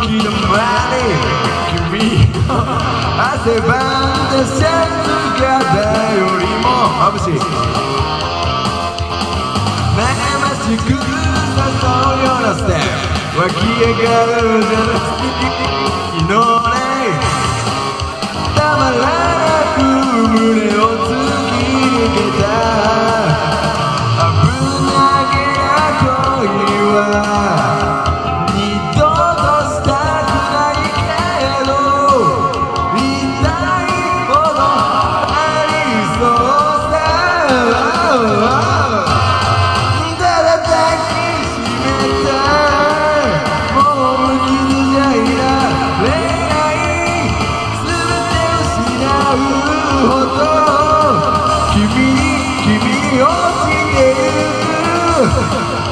時の前に君の汗ばんだシャツが誰よりも眩しい悩ましく誘うようなステップ湧き上がるじゃなくて昨日ねたまらなく胸を突き抜けた危なげな恋は二度としたくないけど痛いほどありそうさただ抱きしめたもう無傷じゃいられない全て失うほど君をしてゆく